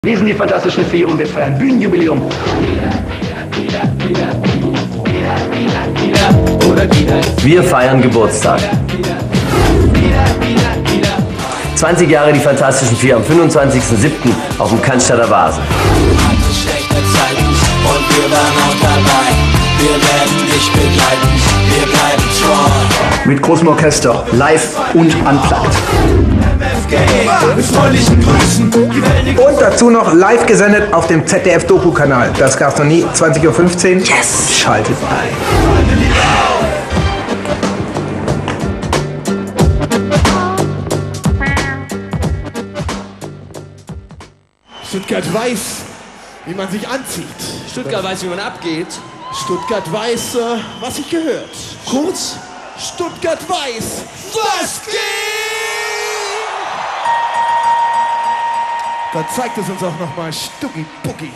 Wir sind die Fantastischen Vier und wir feiern Bühnenjubiläum. Wir feiern Geburtstag. 20 Jahre die Fantastischen Vier am 25.07. auf dem Cannstatter Wasen. Und wir waren auch dabei. Wir werden dich begleiten. Wir bleiben treu. Mit großem Orchester, live und unplugged. Mit freundlichen Grüßen. Und dazu noch live gesendet auf dem ZDF-Doku-Kanal. Das gab's noch nie. 20:15 Uhr. Yes! Schaltet ein. Stuttgart weiß, wie man sich anzieht. Stuttgart weiß, wie man abgeht. Stuttgart weiß, was sich gehört. Kurz, Stuttgart weiß, was geht! Da zeigt es uns auch nochmal Stucki Bucki.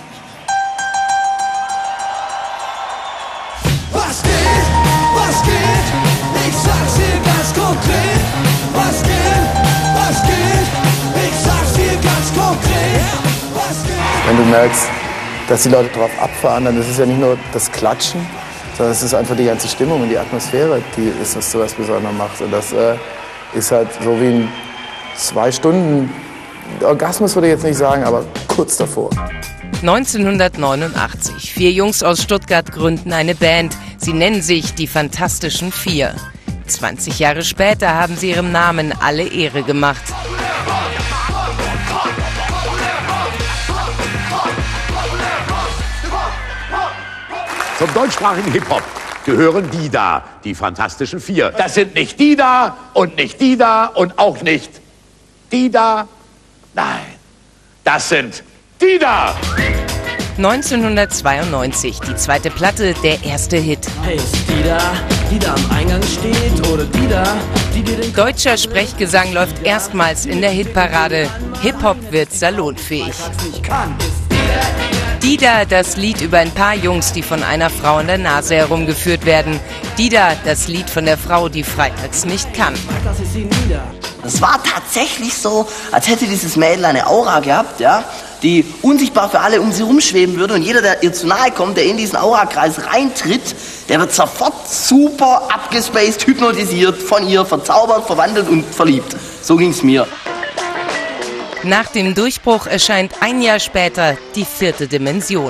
Was geht? Was geht? Ich sag's dir ganz konkret. Was geht? Was geht? Ich sag's dir ganz konkret. Was geht? Wenn du merkst, dass die Leute drauf abfahren, dann ist es ja nicht nur das Klatschen, sondern es ist einfach die ganze Stimmung und die Atmosphäre, die ist, was sowas Besonderes macht. Und das ist halt so wie ein 2 Stunden Orgasmus, würde ich jetzt nicht sagen, aber kurz davor. 1989. 4 Jungs aus Stuttgart gründen eine Band. Sie nennen sich die Fantastischen Vier. 20 Jahre später haben sie ihrem Namen alle Ehre gemacht. Zum deutschsprachigen Hip-Hop gehören die da, die Fantastischen Vier. Das sind nicht die da und nicht die da und auch nicht die da. Nein, das sind die da. 1992, die zweite Platte, der erste Hit. Hey, ist die da am Eingang steht oder die da, die dir den... Deutscher Sprechgesang läuft erstmals in der Hitparade. Hip-Hop wird salonfähig. Dida, das Lied über ein paar Jungs, die von einer Frau an der Nase herumgeführt werden. Dida, das Lied von der Frau, die freitags nicht kann. Es war tatsächlich so, als hätte dieses Mädel eine Aura gehabt, ja, die unsichtbar für alle um sie rumschweben würde. Und jeder, der ihr zu nahe kommt, der in diesen Aurakreis reintritt, der wird sofort super abgespaced, hypnotisiert, von ihr verzaubert, verwandelt und verliebt. So ging's mir. Nach dem Durchbruch erscheint ein Jahr später die 4. Dimension.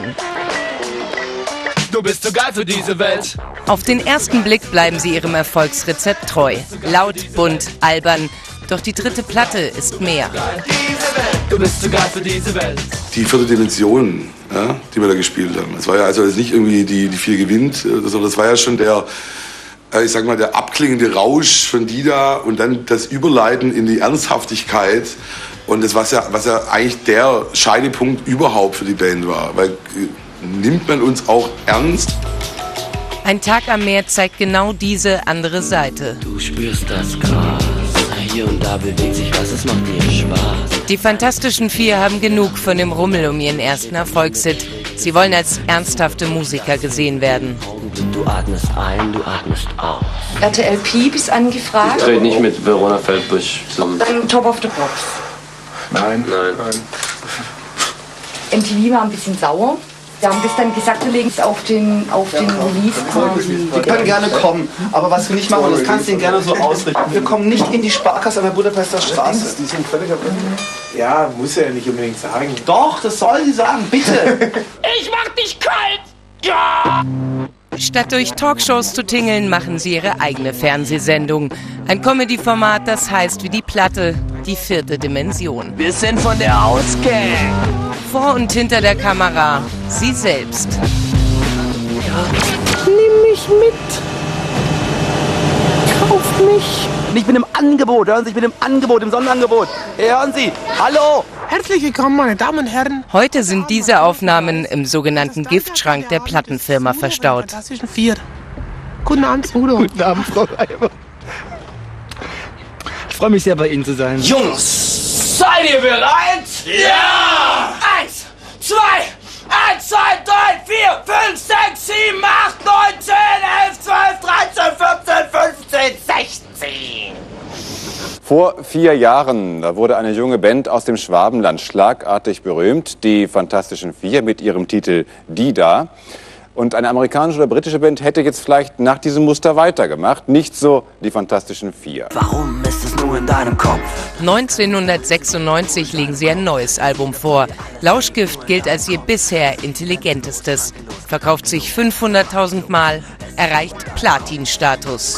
Du bist zu geil für diese Welt. Auf den ersten Blick bleiben sie ihrem Erfolgsrezept treu. Laut, bunt, albern. Doch die 3. Platte ist mehr. Du bist zu geil für diese Welt. Die 4. Dimension, ja, die wir da gespielt haben. Das war ja also nicht irgendwie die 4 gewinnt, sondern das war ja schon der, ich sag mal, der abklingende Rausch von Dida und dann das Überleiten in die Ernsthaftigkeit. Und das, was ja eigentlich der Scheidepunkt überhaupt für die Band war. Weil nimmt man uns auch ernst? Ein Tag am Meer zeigt genau diese andere Seite. Du spürst das Gras. Hier und da bewegt sich was, es macht dir Spaß. Die Fantastischen Vier haben genug von dem Rummel um ihren ersten Erfolgshit. Sie wollen als ernsthafte Musiker gesehen werden. Du atmest ein, du atmest aus. RTL Piep ist angefragt. Ich trete nicht mit Verona Feldbusch zusammen. Dann Top of the Pops. Nein. MTV war ein bisschen sauer. Wir haben das dann gesagt, wir legen es auf den Release quasi. Die können gerne kommen, aber was wir nicht machen, das kannst du ihnen gerne so ausrichten. Wir kommen nicht in die Sparkasse an der Budapester Straße. Die sind völlig ja, muss er ja nicht unbedingt sagen. Doch, das soll sie sagen, bitte. Ich mach dich kalt! Ja! Statt durch Talkshows zu tingeln, machen sie ihre eigene Fernsehsendung. Ein Comedy-Format, das heißt wie die Platte, die 4. Dimension. Wir sind von der Ausgang. Vor und hinter der Kamera, sie selbst. Nimm mich mit. Kauf mich. Ich bin im Angebot, hören Sie, ich bin im Angebot, im Sonderangebot. Hören Sie, hallo. Herzlich willkommen, meine Damen und Herren. Heute sind diese Aufnahmen im sogenannten Giftschrank der Plattenfirma verstaut. Fantastischen Vier. Guten Abend, Udo. Guten Abend, Frau Reiber. Ich freue mich sehr, bei Ihnen zu sein. Jungs, seid ihr bereit? Ja! 1, 2, 1, 2, 3, 4, 5, 6, 7, 8, 9, 10, 11, 12, 13, 14, 15, 16. Vor 4 Jahren, da wurde eine junge Band aus dem Schwabenland schlagartig berühmt, die Fantastischen Vier mit ihrem Titel Die da. Und eine amerikanische oder britische Band hätte jetzt vielleicht nach diesem Muster weitergemacht, nicht so die Fantastischen Vier. Warum ist es nur in deinem Kopf? 1996 legen sie ein neues Album vor. Lauschgift gilt als ihr bisher intelligentestes. Verkauft sich 500.000 Mal, erreicht Platin-Status.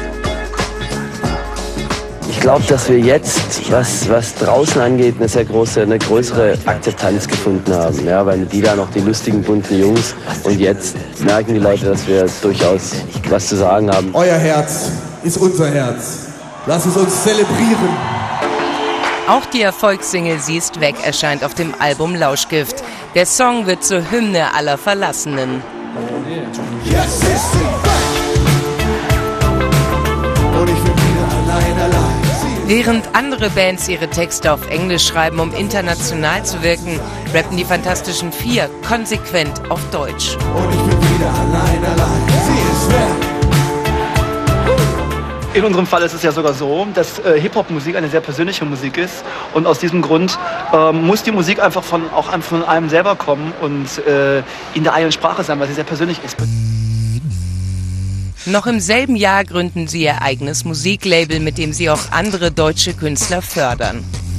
Ich glaube, dass wir jetzt, was draußen angeht, eine größere Akzeptanz gefunden haben. Ja, weil die da noch die lustigen, bunten Jungs. Und jetzt merken die Leute, dass wir durchaus was zu sagen haben. Euer Herz ist unser Herz. Lass es uns zelebrieren. Auch die Erfolgssingle Sie ist weg erscheint auf dem Album Lauschgift. Der Song wird zur Hymne aller Verlassenen. Jetzt ist sie weg. Und ich bin wieder allein. Während andere Bands ihre Texte auf Englisch schreiben, um international zu wirken, rappen die Fantastischen Vier konsequent auf Deutsch. Und ich bin wieder allein. Sie ist weg. In unserem Fall ist es ja sogar so, dass Hip-Hop-Musik eine sehr persönliche Musik ist. Und aus diesem Grund muss die Musik einfach von einem selber kommen und in der eigenen Sprache sein, weil sie sehr persönlich ist. Noch im selben Jahr gründen sie ihr eigenes Musiklabel, mit dem sie auch andere deutsche Künstler fördern.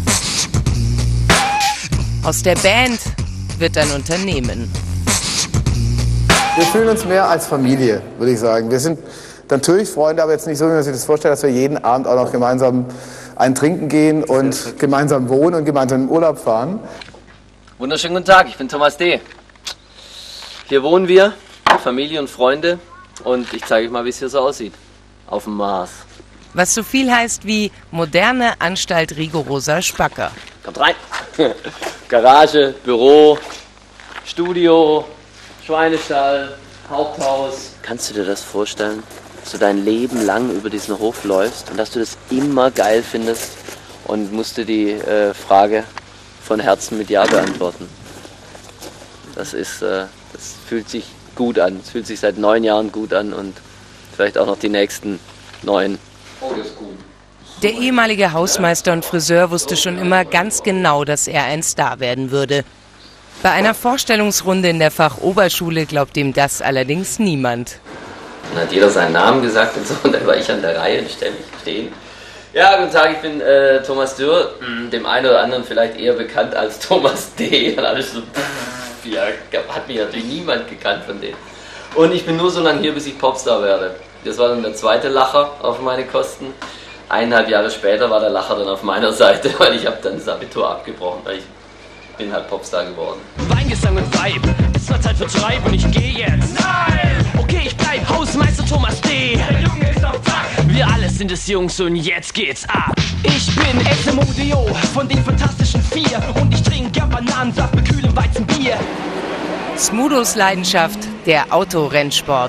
Aus der Band wird ein Unternehmen. Wir fühlen uns mehr als Familie, würde ich sagen. Wir sind natürlich Freunde, aber jetzt nicht so, wie man sich das vorstellt, dass wir jeden Abend auch noch gemeinsam ein Trinken gehen und gemeinsam wohnen und gemeinsam in Urlaub fahren. Wunderschönen guten Tag, ich bin Thomas D. Hier wohnen wir, Familie und Freunde. Und ich zeige euch mal, wie es hier so aussieht. Auf dem Mars. Was so viel heißt wie moderne Anstalt rigoroser Spacker. Kommt rein. Garage, Büro, Studio, Schweinestall, Haupthaus. Kannst du dir das vorstellen, dass du dein Leben lang über diesen Hof läufst und dass du das immer geil findest und musst du die Frage von Herzen mit Ja beantworten? Das fühlt sich gut an. Es fühlt sich seit 9 Jahren gut an und vielleicht auch noch die nächsten 9. Oh, das ist gut. Der ehemalige Hausmeister und Friseur wusste schon immer ganz genau, dass er ein Star werden würde. Bei einer Vorstellungsrunde in der Fachoberschule glaubt ihm das allerdings niemand. Dann hat jeder seinen Namen gesagt und so, und dann war ich an der Reihe und stelle mich stehen. Ja, guten Tag, ich bin Thomas Dürr, dem einen oder anderen vielleicht eher bekannt als Thomas D. Und alles so, ja, hat mich natürlich niemand gekannt von denen. Und ich bin nur so lange hier, bis ich Popstar werde. Das war dann der zweite Lacher auf meine Kosten. 1,5 Jahre später war der Lacher dann auf meiner Seite, weil ich habe dann das Abitur abgebrochen, weil ich bin halt Popstar geworden. Weingesang und Vibe, es war Zeit für Treib und ich geh jetzt. Nein! Okay, ich bleib Hausmeister Thomas D. Der Junge ist auf Tag. Wir alle sind es Jungs und jetzt geht's ab. Ich bin SMODO von den Fantastischen Vier und ich trinke gern Bananensaft mit kühlem Weizenbier. Smudos Leidenschaft, der Autorennsport.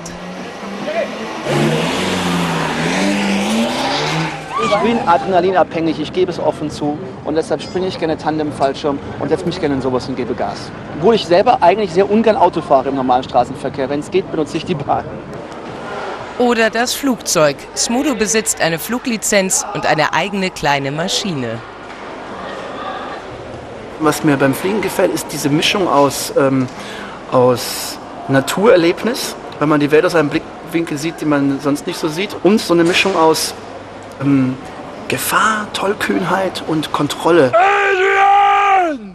Ich bin adrenalinabhängig, ich gebe es offen zu und deshalb springe ich gerne Tandem-Fallschirm und setze mich gerne in sowas und gebe Gas. Obwohl ich selber eigentlich sehr ungern Auto fahre im normalen Straßenverkehr. Wenn es geht, benutze ich die Bahn. Oder das Flugzeug. Smudo besitzt eine Fluglizenz und eine eigene kleine Maschine. Was mir beim Fliegen gefällt, ist diese Mischung aus Naturerlebnis, weil man die Welt aus einem Blickwinkel sieht, den man sonst nicht so sieht, und so eine Mischung aus Gefahr, Tollkühnheit und Kontrolle. Adrian!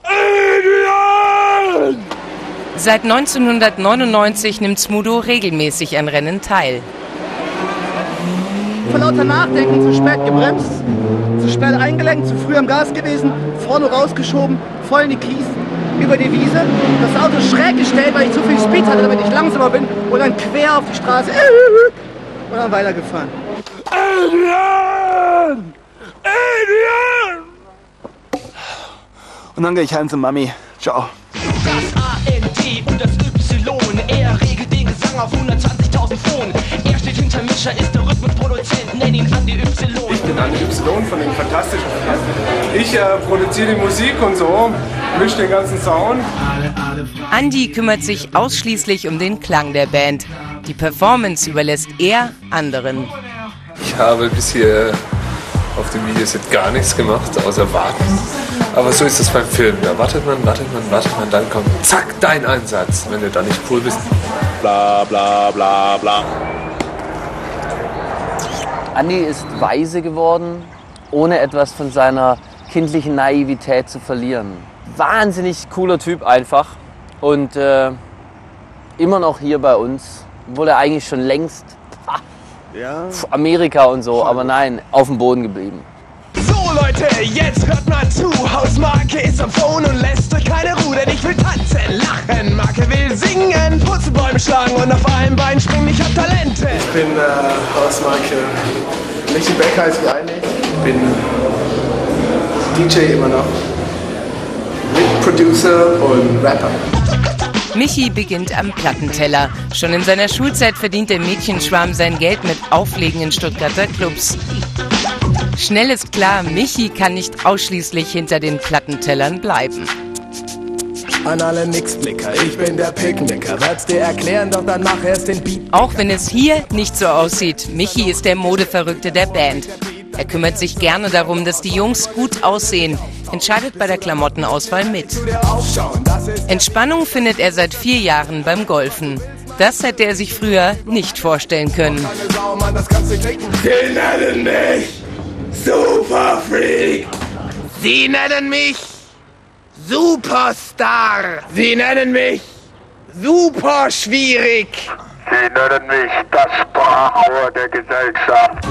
Adrian! Seit 1999 nimmt Smudo regelmäßig an Rennen teil. Vor lauter Nachdenken zu spät gebremst, zu spät eingelenkt, zu früh am Gas gewesen, vorne rausgeschoben, voll in die Kies, über die Wiese, das Auto schräg gestellt, weil ich zu viel Speed hatte, damit ich langsamer bin, und dann quer auf die Straße und dann weitergefahren. Adrian! Adrian! Und dann gehe ich heim zu Mami. Ciao. Das A-N-D und das Y, er regelt den Gesang auf 120.000 Phonen. Er steht hinter Mischer, ist der Rhythmusproduzent, nenn ihn Andi Y. Ich bin Andi Y von den Fantastischen Vier. Ich produziere die Musik und so, mische den ganzen Sound. Andi kümmert sich ausschließlich um den Klang der Band. Die Performance überlässt er anderen. Ich habe bisher Auf dem Videoset gar nichts gemacht, außer warten. Aber so ist das beim Film. Da wartet man, dann kommt zack, dein Einsatz. Wenn du da nicht cool bist. Bla bla bla bla. Andi ist weise geworden, ohne etwas von seiner kindlichen Naivität zu verlieren. Wahnsinnig cooler Typ einfach und immer noch hier bei uns, obwohl er eigentlich schon längst Amerika und so, aber nein, auf dem Boden geblieben. So Leute, jetzt hört mal zu. Hausmarke ist am Phone und lässt euch keine Ruhe, denn ich will tanzen, lachen. Marke will singen, Purzelbäume schlagen und auf einem Bein springen. Ich hab Talente. Ich bin Hausmarke. Michi Beck heiße ich eigentlich. Bin DJ immer noch. Producer und Rapper. Michi beginnt am Plattenteller. Schon in seiner Schulzeit verdient der Mädchenschwarm sein Geld mit Auflegen in Stuttgarter Clubs. Schnell ist klar, Michi kann nicht ausschließlich hinter den Plattentellern bleiben. An alle Nix-Blicker, ich bin der Picknicker. Werd's dir erklären, doch dann mach erst den Beat. Auch wenn es hier nicht so aussieht, Michi ist der Modeverrückte der Band. Er kümmert sich gerne darum, dass die Jungs gut aussehen, entscheidet bei der Klamottenauswahl mit. Entspannung findet er seit 4 Jahren beim Golfen. Das hätte er sich früher nicht vorstellen können. Sie nennen mich Superfreak. Sie nennen mich Superstar. Sie nennen mich super schwierig. Sie nennen mich das Sprachrohr der Gesellschaft.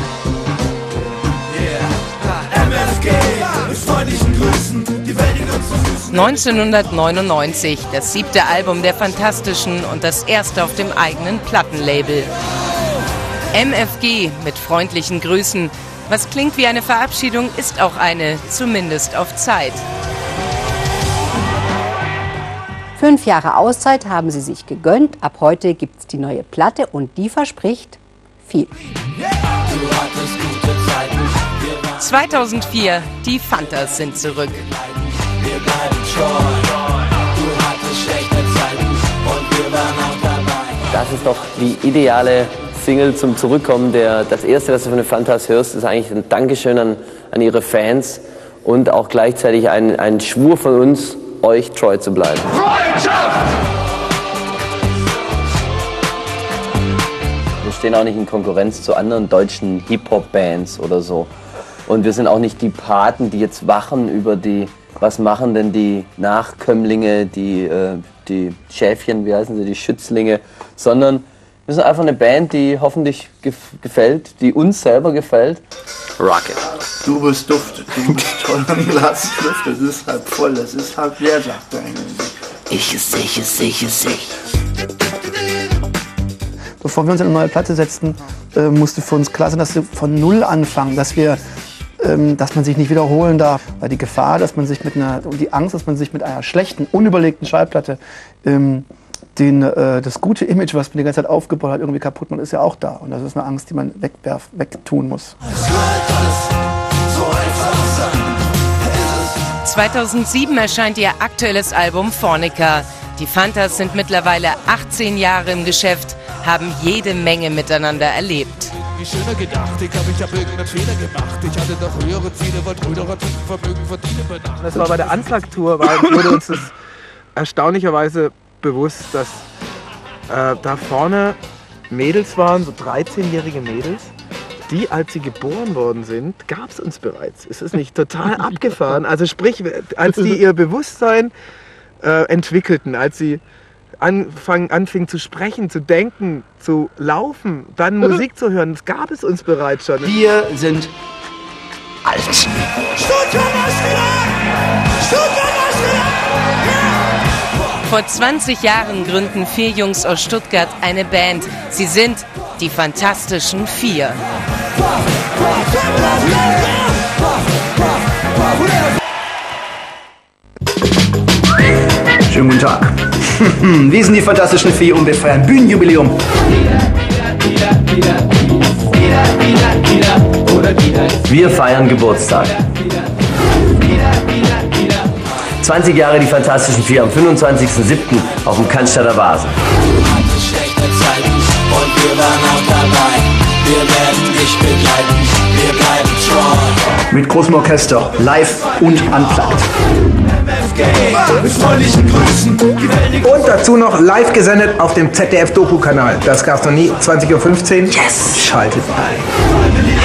MFG mit freundlichen Grüßen, die Welt in unseren Füßen. 1999, das 7. Album der Fantastischen und das erste auf dem eigenen Plattenlabel. MFG mit freundlichen Grüßen. Was klingt wie eine Verabschiedung, ist auch eine, zumindest auf Zeit. 5 Jahre Auszeit haben sie sich gegönnt. Ab heute gibt's die neue Platte und die verspricht viel. 2004, die Fantas sind zurück. Das ist doch die ideale Single zum Zurückkommen. Das erste, was du von den Fantas hörst, ist eigentlich ein Dankeschön an ihre Fans und auch gleichzeitig ein Schwur von uns, euch treu zu bleiben. Wir stehen auch nicht in Konkurrenz zu anderen deutschen Hip-Hop-Bands oder so. Und wir sind auch nicht die Paten, die jetzt wachen über was machen denn die Nachkömmlinge, die Schäfchen, wie heißen sie, die Schützlinge, sondern wir sind einfach eine Band, die hoffentlich gefällt, die uns selber gefällt. Rocket. Du bist Duft, du bist toll am Glas Luft, das ist halb voll, das ist halb leer, sagt einer. Ich. Bevor wir uns in eine neue Platte setzten, musste für uns klar sein, dass wir von Null anfangen, dass man sich nicht wiederholen darf. Weil die Gefahr, und die Angst, dass man sich mit einer schlechten, unüberlegten Schallplatte das gute Image, was man die ganze Zeit aufgebaut hat, irgendwie kaputt macht, ist ja auch da. Und das ist eine Angst, die man wegtun muss. 2007 erscheint ihr aktuelles Album Fornica. Die Fantas sind mittlerweile 18 Jahre im Geschäft, haben jede Menge miteinander erlebt. Schöner gedacht, ich hab irgendeinen Fehler gemacht. Ich hatte doch höhere Ziele, wollte höhere Vermögen verdienen. Das war bei der Unplugged-Tour, wurde uns das erstaunlicherweise bewusst, dass da vorne Mädels waren, so 13-jährige Mädels, die, als sie geboren worden sind, gab es uns bereits. Ist es nicht total abgefahren? Also sprich, als die ihr Bewusstsein entwickelten, als sie anfingen zu sprechen, zu denken, zu laufen, dann Musik zu hören, das gab es uns bereits schon. Wir sind alt. Vor 20 Jahren gründen 4 Jungs aus Stuttgart eine Band. Sie sind die Fantastischen 4. Schönen guten Tag. Wir sind die Fantastischen 4 und wir feiern Bühnenjubiläum. Wir feiern Geburtstag. 20 Jahre die Fantastischen 4 am 25.07. auf dem Cannstatter Vasen. Schlechte Zeiten und wir waren auch dabei. Wir werden dich begleiten, wir bleiben treu. Mit großem Orchester, live und unplugged. Mit freundlichen Grüßen. Und dazu noch live gesendet auf dem ZDF-Doku-Kanal. Das gab's noch nie, 20:15 Uhr. Yes! Schaltet ein.